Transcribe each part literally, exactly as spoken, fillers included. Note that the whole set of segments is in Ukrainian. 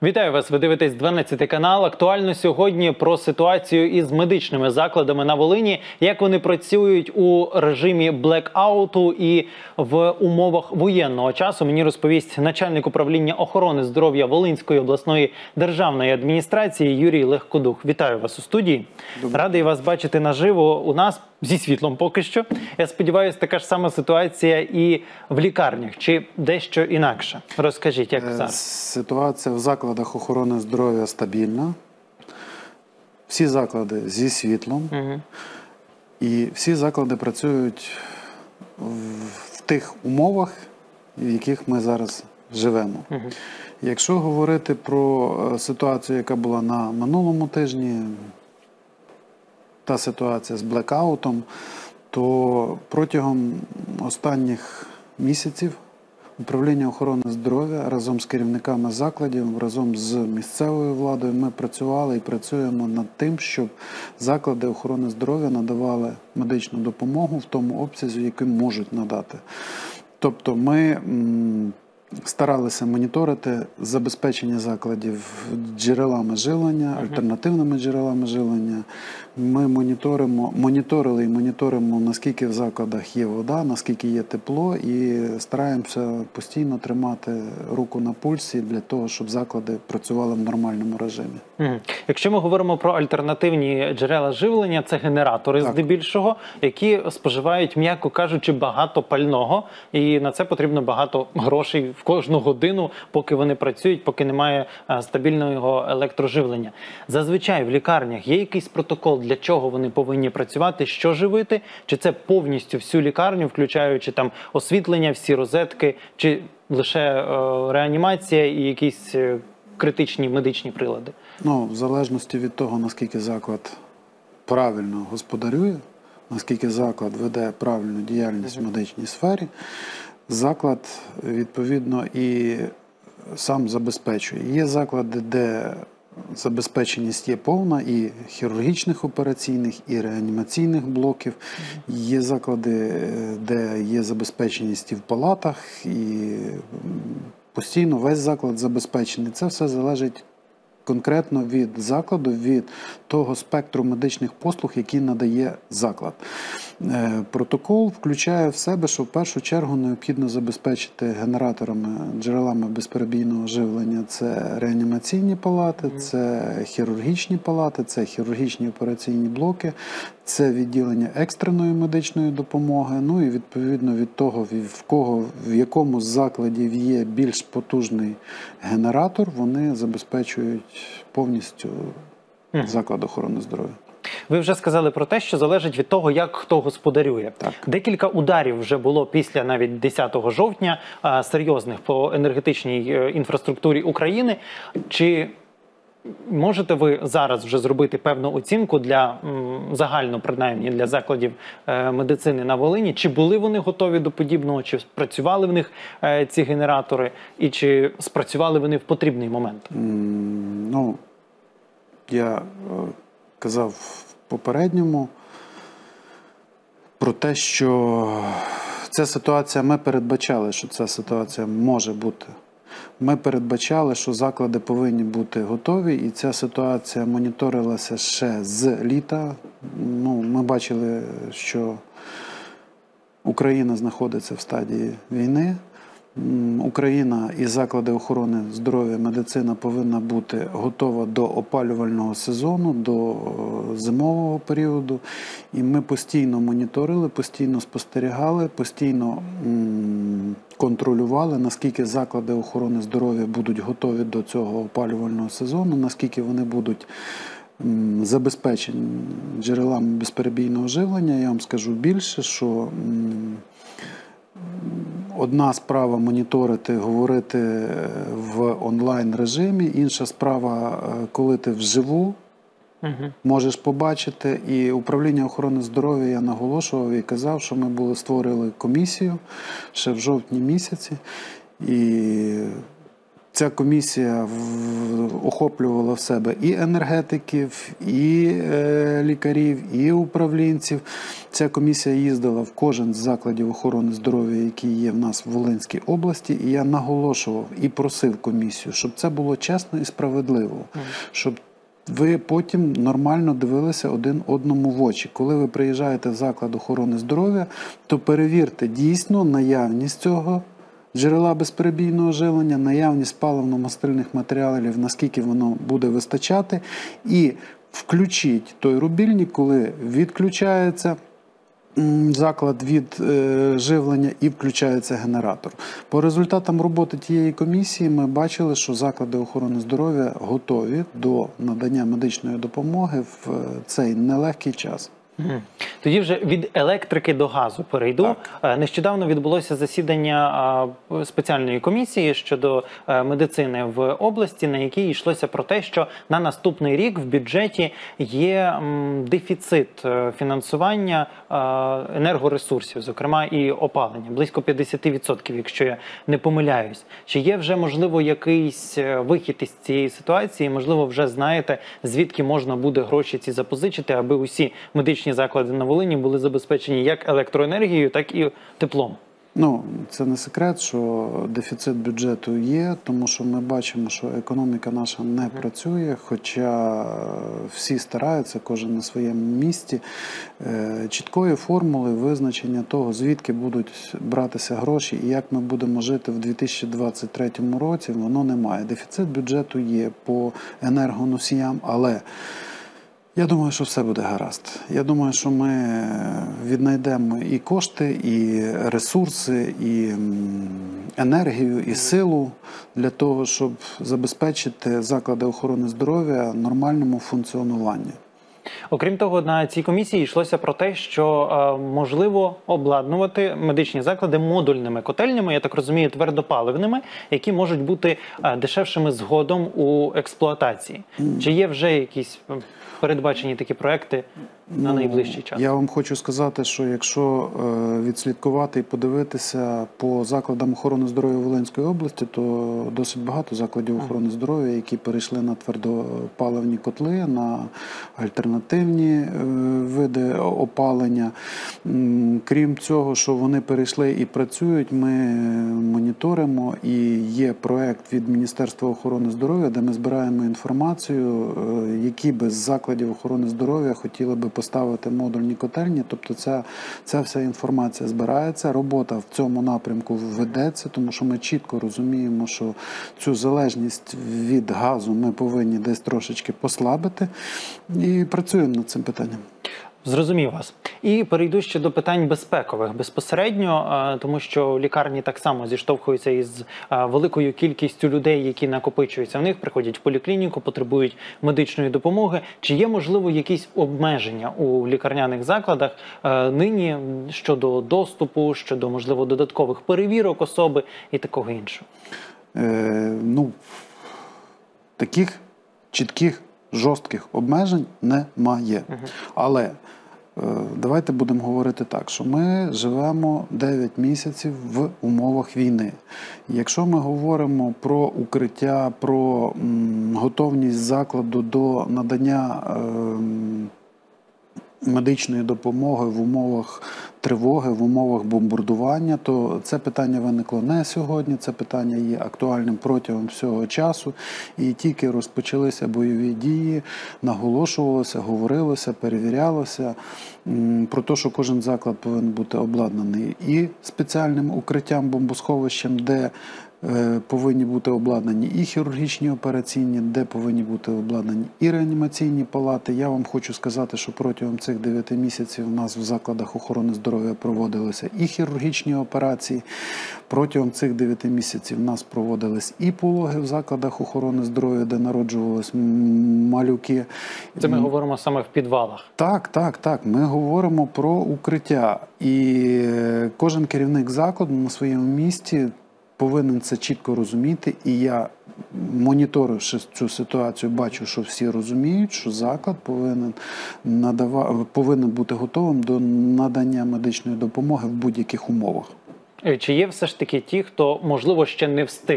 Вітаю вас, ви дивитесь дванадцятий канал. Актуально сьогодні про ситуацію із медичними закладами на Волині, як вони працюють у режимі блекауту і в умовах воєнного часу. Мені розповість начальник управління охорони здоров'я Волинської обласної державної адміністрації Юрій Легкодух. Вітаю вас у студії. Добре. Радий вас бачити наживо у нас зі світлом поки що. Я сподіваюся, така ж сама ситуація і в лікарнях, чи дещо інакше. Розкажіть, як зараз? Ситуація в закладах охорони здоров'я стабільна. Всі заклади зі світлом. Угу. І всі заклади працюють в тих умовах, в яких ми зараз живемо. Угу. Якщо говорити про ситуацію, яка була на минулому тижні, та ситуація з блекаутом, то протягом останніх місяців управління охорони здоров'я разом з керівниками закладів, разом з місцевою владою ми працювали і працюємо над тим, щоб заклади охорони здоров'я надавали медичну допомогу в тому обсязі, який можуть надати. Тобто ми старалися моніторити забезпечення закладів джерелами живлення, альтернативними джерелами живлення. Ми моніторимо, моніторили і моніторимо, наскільки в закладах є вода, наскільки є тепло, і стараємося постійно тримати руку на пульсі для того, щоб заклади працювали в нормальному режимі. Угу. Якщо ми говоримо про альтернативні джерела живлення, це генератори так. здебільшого, які споживають, м'яко кажучи, багато пального, і на це потрібно багато грошей в кожну годину, поки вони працюють, поки немає стабільного електроживлення. Зазвичай в лікарнях є якийсь протокол, для чого вони повинні працювати, що живити? Чи це повністю всю лікарню, включаючи там освітлення, всі розетки, чи лише е, реанімація і якісь е, критичні медичні прилади? Ну, в залежності від того, наскільки заклад правильно господарює, наскільки заклад веде правильну діяльність в медичній сфері, заклад, відповідно, і сам забезпечує. Є заклади, де забезпеченість є повна, і хірургічних операційних, і реанімаційних блоків. Є заклади, де є забезпеченість і в палатах, і постійно весь заклад забезпечений. Це все залежить конкретно від закладу, від того спектру медичних послуг, які надає заклад. Протокол включає в себе, що в першу чергу необхідно забезпечити генераторами, джерелами безперебійного живлення. Це реанімаційні палати, це хірургічні палати, це хірургічні операційні блоки, це відділення екстреної медичної допомоги. Ну і відповідно від того, в кого, в якому з закладів є більш потужний генератор, вони забезпечують повністю заклад охорони здоров'я. Ви вже сказали про те, що залежить від того, як хто господарює. Так. Декілька ударів вже було після навіть десятого жовтня, а, серйозних по енергетичній інфраструктурі України. Чи можете ви зараз вже зробити певну оцінку для м, загально, принаймні, для закладів е, медицини на Волині? Чи були вони готові до подібного, чи працювали в них е, ці генератори, і чи спрацювали вони в потрібний момент? Mm, ну, я е, казав в попередньому про те, що ця ситуація, ми передбачали, що ця ситуація може бути. Ми передбачали, що заклади повинні бути готові, і ця ситуація моніторилася ще з літа. Ну, ми бачили, що Україна знаходиться в стадії війни. Україна і заклади охорони здоров'я, медицина повинна бути готова до опалювального сезону, до зимового періоду. І ми постійно моніторили, постійно спостерігали, постійно контролювали, наскільки заклади охорони здоров'я будуть готові до цього опалювального сезону, наскільки вони будуть забезпечені джерелами безперебійного живлення. Я вам скажу більше, що одна справа моніторити, говорити в онлайн-режимі, інша справа, коли ти вживу угу. можеш побачити. І управління охорони здоров'я, я наголошував і казав, що ми були створили комісію ще в жовтні місяці. І ця комісія охоплювала в себе і енергетиків, і е, лікарів, і управлінців. Ця комісія їздила в кожен з закладів охорони здоров'я, які є в нас в Волинській області, і я наголошував і просив комісію, щоб це було чесно і справедливо, щоб ви потім нормально дивилися один одному в очі. Коли ви приїжджаєте в заклад охорони здоров'я, то перевірте дійсно наявність цього джерела безперебійного живлення, наявність паливно-мастильних матеріалів, наскільки воно буде вистачати, і включіть той рубільник, коли відключається заклад від е, живлення і включається генератор. По результатам роботи тієї комісії ми бачили, що заклади охорони здоров'я готові до надання медичної допомоги в цей нелегкий час. Тоді вже від електрики до газу перейду. Так. Нещодавно відбулося засідання спеціальної комісії щодо медицини в області, на якій йшлося про те, що на наступний рік в бюджеті є дефіцит фінансування енергоресурсів, зокрема і опалення, близько п'ятдесят відсотків, якщо я не помиляюсь. Чи є вже, можливо, якийсь вихід із цієї ситуації? Можливо, вже знаєте, звідки можна буде гроші ці запозичити, аби усі медичні заклади на Волині були забезпечені як електроенергією, так і теплом? Ну, це не секрет, що дефіцит бюджету є, тому що ми бачимо, що економіка наша не працює, хоча всі стараються, кожен на своєму місці. Чіткої формули визначення того, звідки будуть братися гроші і як ми будемо жити в дві тисячі двадцять третьому році, воно немає. Дефіцит бюджету є по енергоносіям, але я думаю, що все буде гаразд. Я думаю, що ми віднайдемо і кошти, і ресурси, і енергію, і силу для того, щоб забезпечити заклади охорони здоров'я нормальному функціонуванню. Окрім того, на цій комісії йшлося про те, що е, можливо обладнувати медичні заклади модульними котельнями, я так розумію, твердопаливними, які можуть бути е, дешевшими згодом у експлуатації. Mm. Чи є вже якісь передбачені такі проекти на ну, найближчий час? Я вам хочу сказати, що якщо е, відслідкувати і подивитися по закладам охорони здоров'я Волинської області, то досить багато закладів охорони здоров'я, які перейшли на твердопаливні котли, на альтернативні е, види опалення. Крім цього, що вони перейшли і працюють, ми моніторимо, і є проект від Міністерства охорони здоров'я, де ми збираємо інформацію, е, які би з закладів охорони здоров'я хотіли би поставити модульні котельні, тобто ця, ця вся інформація збирається, робота в цьому напрямку ведеться, тому що ми чітко розуміємо, що цю залежність від газу ми повинні десь трошечки послабити, і працюємо над цим питанням. Зрозумів вас. І перейду ще до питань безпекових безпосередньо, тому що лікарні так само зіштовхуються із великою кількістю людей, які накопичуються в них, приходять в поліклініку, потребують медичної допомоги. Чи є, можливо, якісь обмеження у лікарняних закладах нині щодо доступу, щодо, можливо, додаткових перевірок особи і такого іншого? Е, ну, таких чітких жорстких обмежень немає. Угу. Але е, давайте будемо говорити так, що ми живемо дев'ять місяців в умовах війни. Якщо ми говоримо про укриття, про м, готовність закладу до надання е, медичної допомоги в умовах тривоги, в умовах бомбардування, то це питання виникло не сьогодні, це питання є актуальним протягом всього часу. І тільки розпочалися бойові дії, наголошувалося, говорилося, перевірялося про те, що кожен заклад повинен бути обладнаний і спеціальним укриттям, бомбосховищем, де повинні бути обладнані і хірургічні операційні, де повинні бути обладнані і реанімаційні палати. Я вам хочу сказати, що протягом цих дев'яти місяців у нас в закладах охорони здоров'я проводилися і хірургічні операції. Протягом цих дев'яти місяців у нас проводились і пологи в закладах охорони здоров'я, де народжувались малюки. Це ми говоримо саме в підвалах? Так, так, так. Ми говоримо про укриття. І кожен керівник закладу на своєму місці повинен це чітко розуміти, і я, моніторивши цю ситуацію, бачу, що всі розуміють, що заклад повинен, надава... повинен бути готовим до надання медичної допомоги в будь-яких умовах. Чи є все ж таки ті, хто, можливо, ще не встиг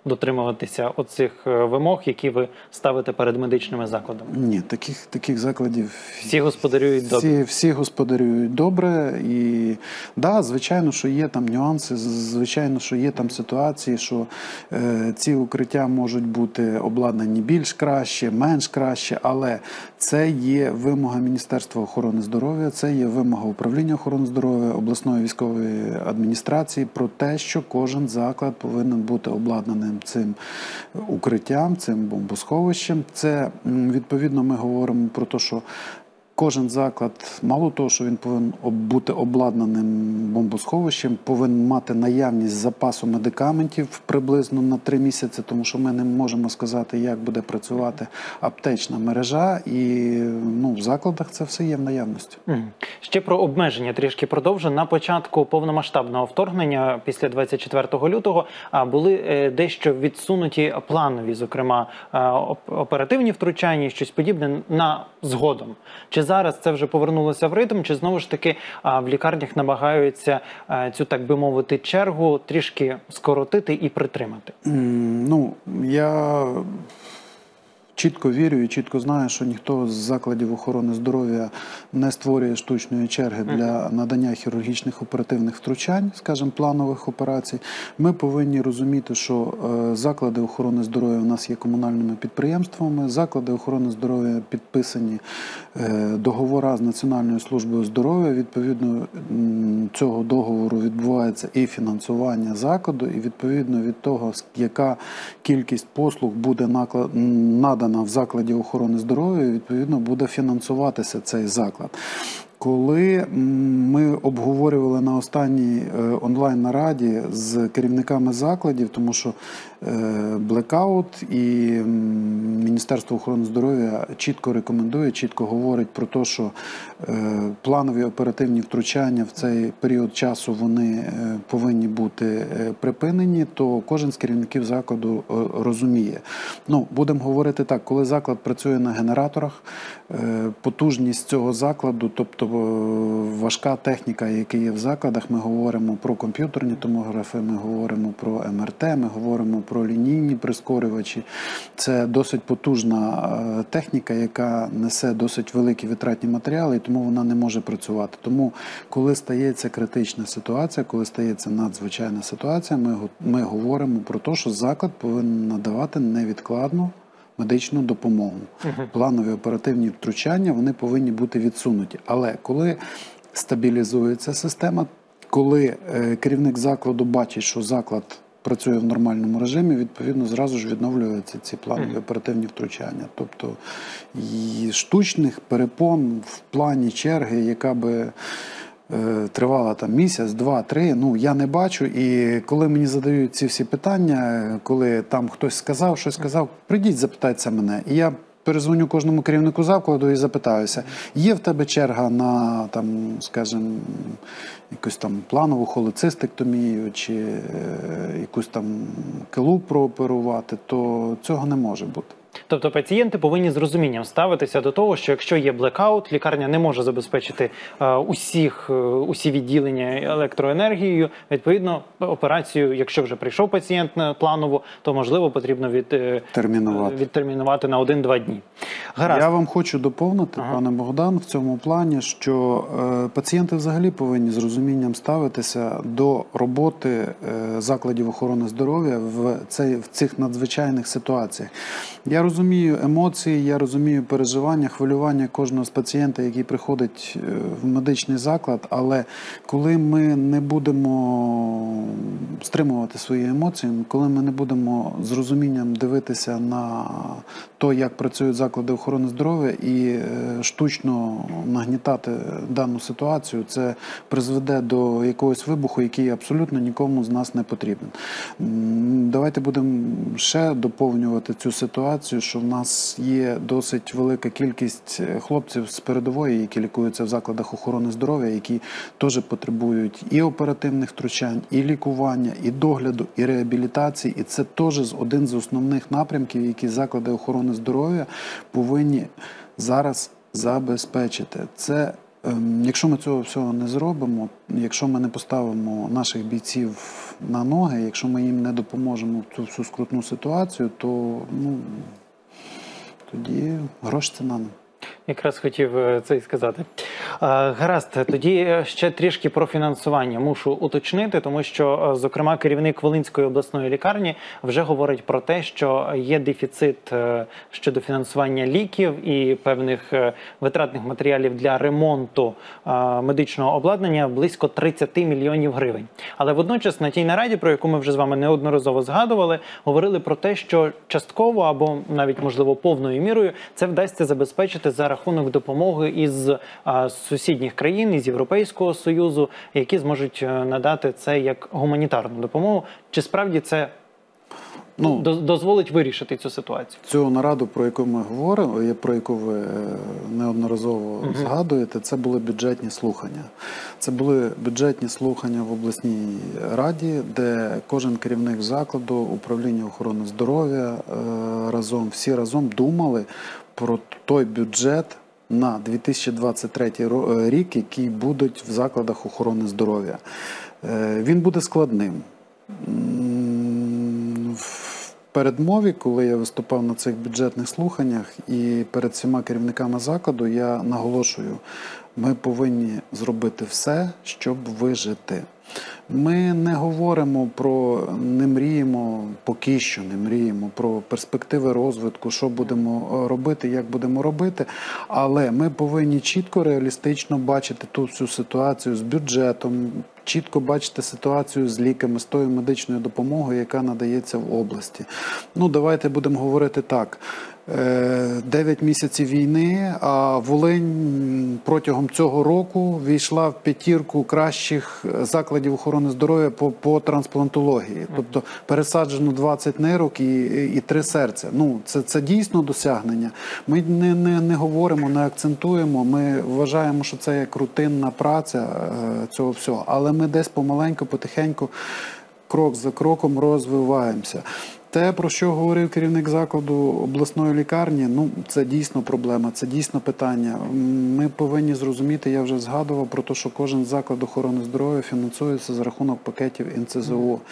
дотримуватися оцих вимог, які ви ставите перед медичними закладами? Ні, таких, таких закладів... Всі господарюють добре? Всі, всі господарюють добре. І, да, звичайно, що є там нюанси, звичайно, що є там ситуації, що е, ці укриття можуть бути обладнані більш краще, менш краще, але це є вимога Міністерства охорони здоров'я, це є вимога управління охорони здоров'я, обласної військової адміністрації про те, що кожен заклад повинен бути обладнаним цим укриттям, цим бомбосховищем. Це, відповідно, ми говоримо про те, що кожен заклад, мало того, що він повинен бути обладнаним бомбосховищем, повинен мати наявність запасу медикаментів приблизно на три місяці, тому що ми не можемо сказати, як буде працювати аптечна мережа, і ну, в закладах це все є в наявності. Ще про обмеження трішки продовжу. На початку повномасштабного вторгнення, після двадцять четвертого лютого, були дещо відсунуті планові, зокрема, оперативні втручання, щось подібне на згодом. Чи зараз це вже повернулося в ритм, чи знову ж таки в лікарнях намагаються цю, так би мовити, чергу трішки скоротити і притримати? Ну, я чітко вірю і чітко знаю, що ніхто з закладів охорони здоров'я не створює штучної черги для надання хірургічних оперативних втручань, скажімо, планових операцій. Ми повинні розуміти, що заклади охорони здоров'я у нас є комунальними підприємствами, заклади охорони здоров'я підписані договори з Національною службою здоров'я. Відповідно цього договору відбувається і фінансування закладу, і відповідно від того, яка кількість послуг буде надана в закладі охорони здоров'я, відповідно буде фінансуватися цей заклад. Коли ми обговорювали на останній онлайн-нараді з керівниками закладів, тому що блекаут і Міністерство охорони здоров'я чітко рекомендує, чітко говорить про те, що планові оперативні втручання в цей період часу вони повинні бути припинені, то кожен з керівників закладу розуміє. Ну, будемо говорити так, коли заклад працює на генераторах, потужність цього закладу, тобто важка техніка, яка є в закладах, ми говоримо про комп'ютерні томографи, ми говоримо про ем ер те, ми говоримо про лінійні прискорювачі. Це досить потужна техніка, яка несе досить великі витратні матеріали, і тому вона не може працювати. Тому, коли стається критична ситуація, коли стається надзвичайна ситуація, ми, ми говоримо про те, що заклад повинен надавати невідкладну медичну допомогу. Uh-huh. Планові оперативні втручання, вони повинні бути відсунуті. Але коли стабілізується система, коли е, керівник закладу бачить, що заклад працює в нормальному режимі, відповідно, зразу ж відновлюються ці планові uh-huh. оперативні втручання. Тобто і штучних перепон в плані черги, яка би тривала там місяць, два, три, ну, я не бачу. І коли мені задають ці всі питання, коли там хтось сказав, щось сказав, прийдіть, запитайте мене. І я перезвоню кожному керівнику закладу і запитаюся, є в тебе черга на, там, скажімо, якусь там планову холецистектомію чи е, якусь там килу прооперувати, то цього не може бути. Тобто пацієнти повинні з розумінням ставитися до того, що якщо є блекаут, лікарня не може забезпечити е, усіх, е, усі відділення електроенергією, відповідно, операцію, якщо вже прийшов пацієнт на планову, то, можливо, потрібно від, е, відтермінувати на один-два дні. Гаразд. Я вам хочу доповнити, ага. пане Богдан, в цьому плані, що е, пацієнти взагалі повинні з розумінням ставитися до роботи е, закладів охорони здоров'я в, цей, в цих надзвичайних ситуаціях. Я розумію емоції, я розумію переживання, хвилювання кожного з пацієнта, який приходить в медичний заклад, але коли ми не будемо стримувати свої емоції, коли ми не будемо з розумінням дивитися на те, як працюють заклади охорони здоров'я і штучно нагнітати дану ситуацію, це призведе до якогось вибуху, який абсолютно нікому з нас не потрібен. Давайте будемо ще доповнювати цю ситуацію, що в нас є досить велика кількість хлопців з передової, які лікуються в закладах охорони здоров'я, які теж потребують і оперативних втручань, і лікування, і догляду, і реабілітації. І це теж один з основних напрямків, які заклади охорони здоров'я повинні зараз забезпечити. Це Ем, Якщо ми цього всього не зробимо, якщо ми не поставимо наших бійців на ноги, якщо ми їм не допоможемо в цю всю скрутну ситуацію, то ну, тоді гроші це на нам. Якраз хотів е, це і сказати. Е, Гаразд, тоді ще трішки про фінансування мушу уточнити, тому що, е, зокрема, керівник Волинської обласної лікарні вже говорить про те, що є дефіцит е, щодо фінансування ліків і певних е, витратних матеріалів для ремонту е, медичного обладнання близько тридцять мільйонів гривень. Але водночас на тій нараді, про яку ми вже з вами неодноразово згадували, говорили про те, що частково або навіть, можливо, повною мірою це вдасться забезпечити за рахунок допомоги із а, сусідніх країн, із Європейського Союзу, які зможуть надати це як гуманітарну допомогу. Чи справді це ну, дозволить вирішити цю ситуацію? Цю нараду, про яку ми говоримо, про яку ви неодноразово угу. згадуєте, це були бюджетні слухання. Це були бюджетні слухання в обласній раді, де кожен керівник закладу, управління охорони здоров'я разом, всі разом думали про той бюджет на дві тисячі двадцять третій рік, який буде в закладах охорони здоров'я. Він буде складним. В передмові, коли я виступав на цих бюджетних слуханнях і перед всіма керівниками закладу, я наголошую, ми повинні зробити все, щоб вижити. Ми не говоримо про, не мріємо, поки що не мріємо про перспективи розвитку, що будемо робити, як будемо робити, але ми повинні чітко, реалістично бачити ту всю ситуацію з бюджетом, чітко бачити ситуацію з ліками, з тою медичною допомогою, яка надається в області. Ну, давайте будемо говорити так. дев'ять місяців війни, а Волинь протягом цього року війшла в п'ятірку кращих закладів охорони здоров'я по, по трансплантології. Тобто пересаджено двадцять нирок і, і три серця. Ну, це, це дійсно досягнення. Ми не, не, не говоримо, не акцентуємо, ми вважаємо, що це як рутинна праця цього всього. Але ми десь помаленьку, потихеньку, крок за кроком розвиваємося. Те, про що говорив керівник закладу обласної лікарні, ну, це дійсно проблема, це дійсно питання. Ми повинні зрозуміти, я вже згадував про те, що кожен заклад охорони здоров'я фінансується за рахунок пакетів ен це зе у.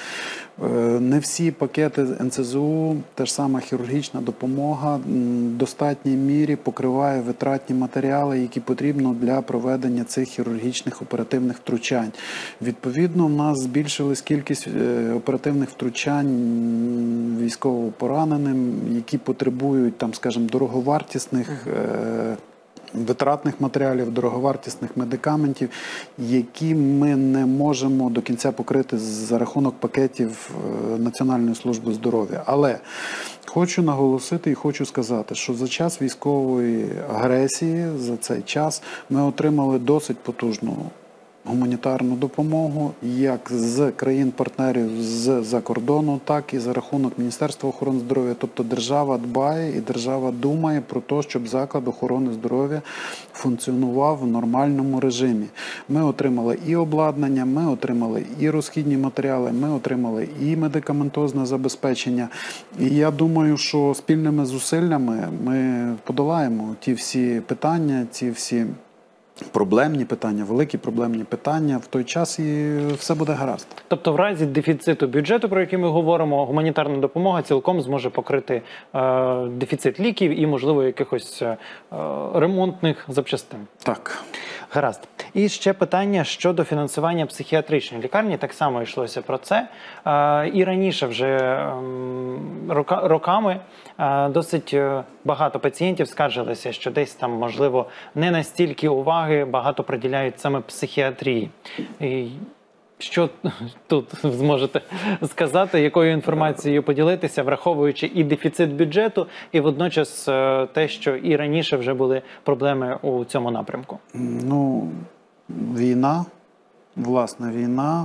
Не всі пакети ен це зе у, та ж сама хірургічна допомога, в достатній мірі покриває витратні матеріали, які потрібно для проведення цих хірургічних оперативних втручань. Відповідно, в нас збільшилась кількість оперативних втручань військовопораненим, які потребують, там, скажімо, дороговартісних е, витратних матеріалів, дороговартісних медикаментів, які ми не можемо до кінця покрити за рахунок пакетів Національної служби здоров'я. Але хочу наголосити і хочу сказати, що за час військової агресії, за цей час ми отримали досить потужну гуманітарну допомогу як з країн-партнерів з-за кордону, так і за рахунок Міністерства охорони здоров'я. Тобто держава дбає і держава думає про те, щоб заклад охорони здоров'я функціонував в нормальному режимі. Ми отримали і обладнання, ми отримали і розхідні матеріали, ми отримали і медикаментозне забезпечення. І я думаю, що спільними зусиллями ми подолаємо ті всі питання, ті всі проблемні питання, великі проблемні питання в той час, і все буде гаразд. Тобто в разі дефіциту бюджету, про який ми говоримо, гуманітарна допомога цілком зможе покрити е, дефіцит ліків і, можливо, якихось е, ремонтних запчастин. Так. Гаразд. І ще питання щодо фінансування психіатричної лікарні. Так само йшлося про це. Е, і раніше вже е, рока, роками е, досить багато пацієнтів скаржилися, що десь там, можливо, не настільки уваги багато приділяють саме психіатрії. І що тут зможете сказати, якою інформацією поділитися, враховуючи і дефіцит бюджету, і водночас те, що і раніше вже були проблеми у цьому напрямку? Ну, війна, власне, війна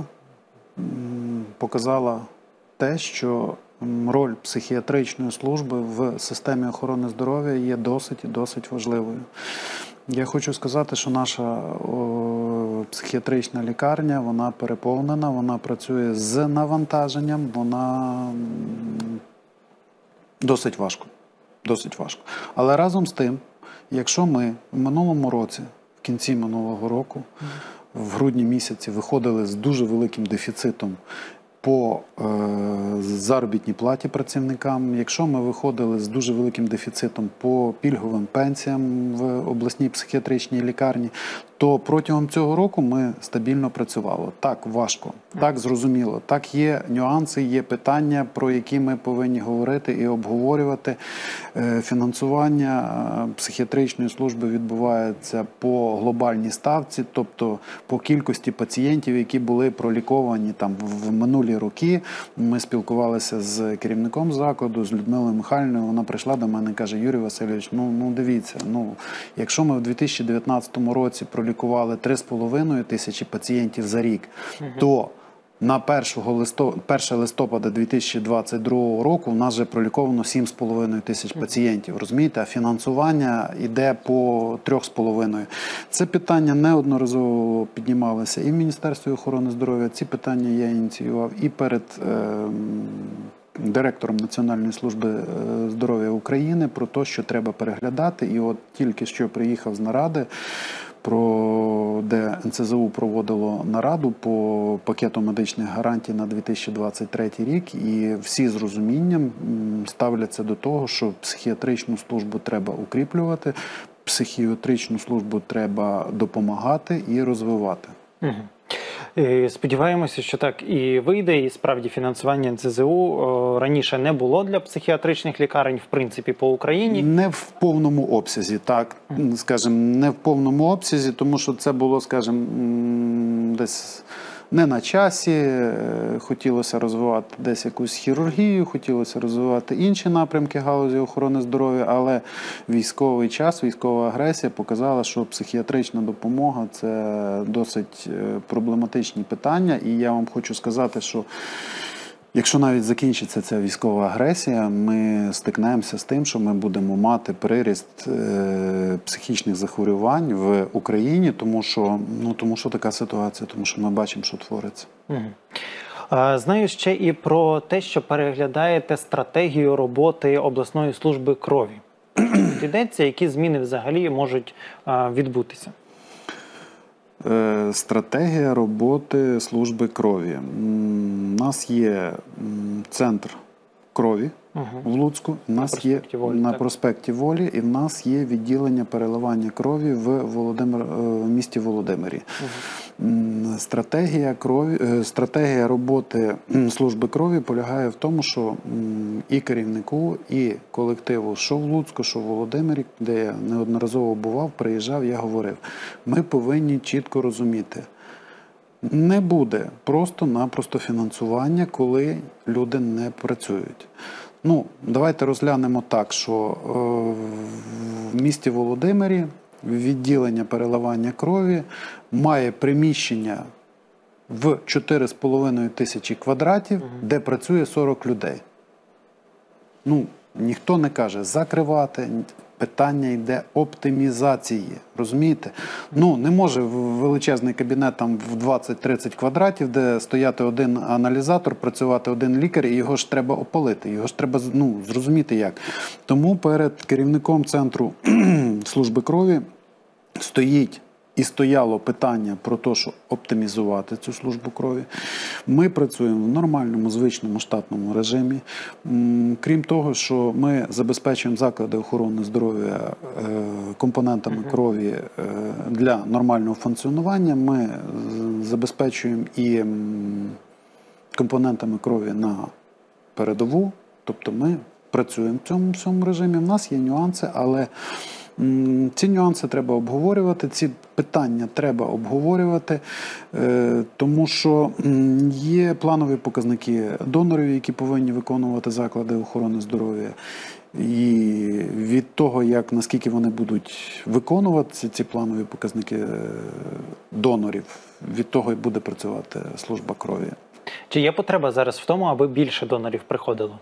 показала те, що роль психіатричної служби в системі охорони здоров'я є досить і досить важливою. Я хочу сказати, що наша о, психіатрична лікарня, вона переповнена, вона працює з навантаженням, вона досить важко, досить важко. Але разом з тим, якщо ми в минулому році, в кінці минулого року, в грудні місяці, виходили з дуже великим дефіцитом по е, заробітній платі працівникам. Якщо ми виходили з дуже великим дефіцитом по пільговим пенсіям в обласній психіатричній лікарні, то протягом цього року ми стабільно працювали. Так, важко, так, зрозуміло, так, є нюанси, є питання, про які ми повинні говорити і обговорювати. Фінансування психіатричної служби відбувається по глобальній ставці, тобто по кількості пацієнтів, які були проліковані там в минулі роки. Ми спілкувалися з керівником закладу, з Людмилою Михайлівною, вона прийшла до мене і каже: Юрій Васильович, ну, ну дивіться, ну, якщо ми в дві тисячі дев'ятнадцятому році пролікували три з половиною тисячі пацієнтів за рік, угу. то на перше листопада дві тисячі двадцять другого року у нас вже проліковано сім з половиною тисяч пацієнтів, розумієте? А фінансування йде по три з половиною. Це питання неодноразово піднімалося і в Міністерстві охорони здоров'я, ці питання я ініціював і перед е, директором Національної служби здоров'я України про те, що треба переглядати. І от тільки що приїхав з наради, про де ен це зе у проводило нараду по пакету медичних гарантій на дві тисячі двадцять третій рік, і всі з розумінням ставляться до того, що психіатричну службу треба укріплювати, психіатричну службу треба допомагати і розвивати. Угу. Сподіваємося, що так і вийде, і справді фінансування ен це зе у раніше не було для психіатричних лікарень, в принципі, по Україні. Не в повному обсязі, так, скажімо, не в повному обсязі, тому що це було, скажімо, десь не на часі, хотілося розвивати десь якусь хірургію, хотілося розвивати інші напрямки галузі охорони здоров'я, але військовий час, військова агресія показала, що психіатрична допомога – це досить проблематичні питання, і я вам хочу сказати, що якщо навіть закінчиться ця військова агресія, ми стикнемося з тим, що ми будемо мати приріст е, психічних захворювань в Україні, тому що, ну, тому що така ситуація, тому що ми бачимо, що твориться. Угу. Знаю ще і про те, що переглядаєте стратегію роботи обласної служби крові. Йдеться, які зміни взагалі можуть відбутися? Стратегія роботи служби крові. У нас є центр крові угу. в Луцьку, у нас є Волі, на так. проспекті Волі, і в нас є відділення переливання крові в, Володимир, в місті Володимирі. Угу. Стратегія, крові, стратегія роботи служби крові полягає в тому, що і керівнику, і колективу, що в Луцьку, що в Володимирі, де я неодноразово бував, приїжджав, я говорив, ми повинні чітко розуміти, не буде просто-напросто фінансування, коли люди не працюють. Ну, давайте розглянемо так, що в місті Володимирі відділення переливання крові має приміщення в чотири з половиною тисячі квадратів, угу. де працює сорок людей. Ну, ніхто не каже закривати, питання йде оптимізації, розумієте? Ну, не може величезний кабінет там в двадцять-тридцять квадратів, де стояти один аналізатор, працювати один лікар, і його ж треба опалити, його ж треба, ну, зрозуміти як. Тому перед керівником центру служби крові стоїть і стояло питання про те, що оптимізувати цю службу крові. Ми працюємо в нормальному, звичному штатному режимі. Крім того, що ми забезпечуємо заклади охорони здоров'я компонентами крові для нормального функціонування, ми забезпечуємо і компонентами крові на передову. Тобто ми працюємо в цьому всьому режимі. У нас є нюанси, але ці нюанси треба обговорювати, ці питання треба обговорювати, тому що є планові показники донорів, які повинні виконувати заклади охорони здоров'я. І від того, як, наскільки вони будуть виконувати ці планові показники донорів, від того і буде працювати служба крові. Чи є потреба зараз в тому, аби більше донорів приходило?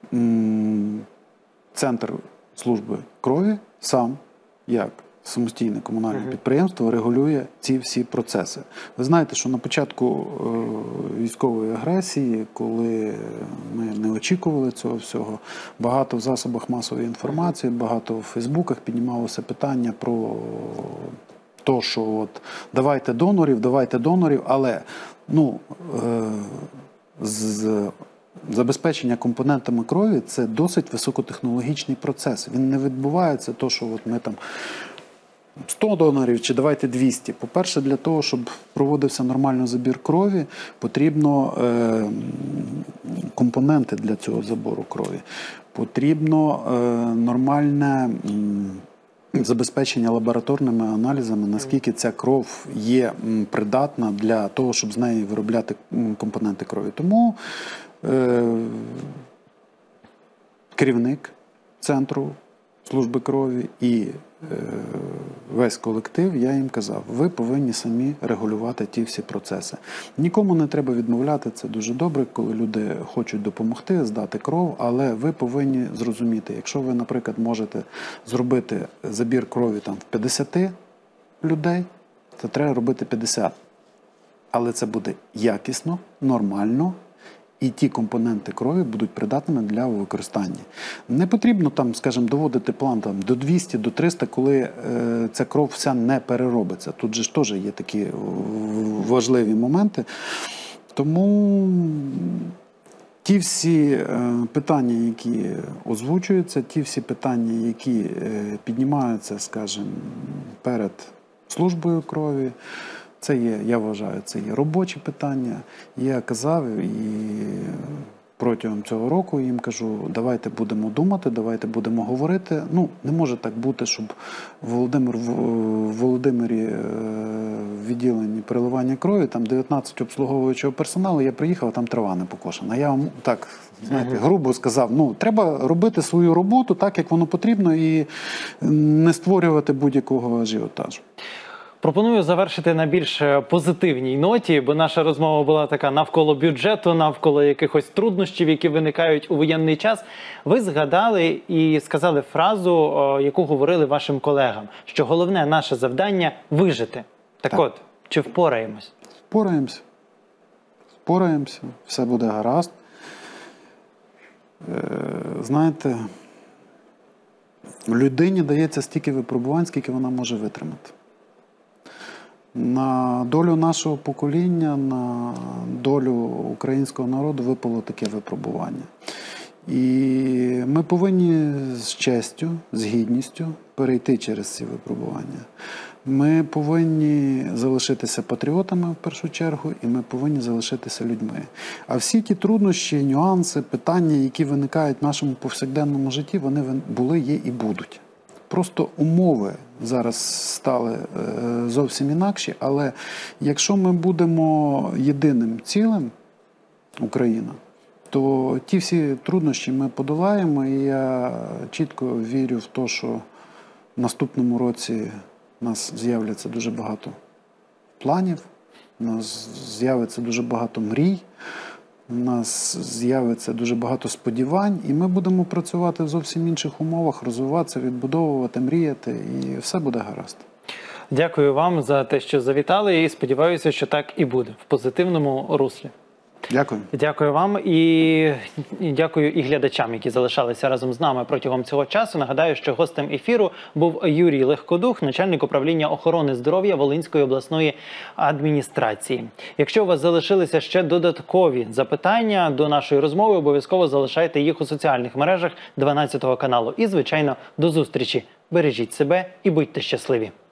Центр служби крові сам, як самостійне комунальне uh-huh. підприємство, регулює ці всі процеси. Ви знаєте, що на початку е, військової агресії, коли ми не очікували цього всього, багато в засобах масової інформації, багато в Фейсбуках піднімалося питання про то, що от давайте донорів, давайте донорів, але ну, е, з забезпечення компонентами крові – це досить високотехнологічний процес. Він не відбувається то, що от ми там сто донорів чи давайте двісті. По-перше, для того, щоб проводився нормально забір крові, потрібно е, компоненти для цього забору крові. Потрібно е, нормальне м, забезпечення лабораторними аналізами, наскільки ця кров є м, придатна для того, щоб з неї виробляти м, компоненти крові. Тому е, керівник центру служби крові і е, весь колектив, я їм казав, ви повинні самі регулювати ті всі процеси. Нікому не треба відмовляти, це дуже добре, коли люди хочуть допомогти, здати кров, але ви повинні зрозуміти, якщо ви, наприклад, можете зробити забір крові там, в п'ятдесят людей, то треба робити п'ятдесят. Але це буде якісно, нормально, і ті компоненти крові будуть придатними для використання. Не потрібно там, скажімо, доводити план там, до двісті, до триста, коли е, ця кров вся не переробиться. Тут же ж теж є такі важливі моменти. Тому ті всі е, питання, які озвучуються, ті всі питання, які е, піднімаються, скажімо, перед службою крові, це є, я вважаю, це є робочі питання. Я казав і протягом цього року їм кажу, давайте будемо думати, давайте будемо говорити. Ну, не може так бути, щоб Володимир, в Володимирі в відділенні переливання крові, там дев'ятнадцять обслуговуючого персоналу, я приїхав, а там трава не покошена. Я вам так, знаєте, грубо сказав, ну, треба робити свою роботу так, як воно потрібно, і не створювати будь-якого ажіотажу. Пропоную завершити на більш позитивній ноті, бо наша розмова була така навколо бюджету, навколо якихось труднощів, які виникають у воєнний час. Ви згадали і сказали фразу, яку говорили вашим колегам, що головне наше завдання – вижити. Так, так. От, чи впораємось? Впораємося. Впораємося. Все буде гаразд. Е, знаєте, людині дається стільки випробувань, скільки вона може витримати. На долю нашого покоління, на долю українського народу випало таке випробування. І ми повинні з честю, з гідністю перейти через ці випробування. Ми повинні залишитися патріотами в першу чергу, і ми повинні залишитися людьми. А всі ті труднощі, нюанси, питання, які виникають в нашому повсякденному житті, вони були, є і будуть. Просто умови зараз стали е, зовсім інакші, але якщо ми будемо єдиним цілим, Україна, то ті всі труднощі ми подолаємо, і я чітко вірю в те, що в наступному році у нас з'являться дуже багато планів, у нас з'явиться дуже багато мрій, у нас з'явиться дуже багато сподівань, і ми будемо працювати в зовсім інших умовах, розвиватися, відбудовувати, мріяти, і все буде гаразд. Дякую вам за те, що завітали, і сподіваюся, що так і буде, в позитивному руслі. Дякую. Дякую вам і, і дякую і глядачам, які залишалися разом з нами протягом цього часу. Нагадаю, що гостем ефіру був Юрій Легкодух, начальник управління охорони здоров'я Волинської обласної адміністрації. Якщо у вас залишилися ще додаткові запитання до нашої розмови, обов'язково залишайте їх у соціальних мережах дванадцятого каналу. І, звичайно, до зустрічі. Бережіть себе і будьте щасливі.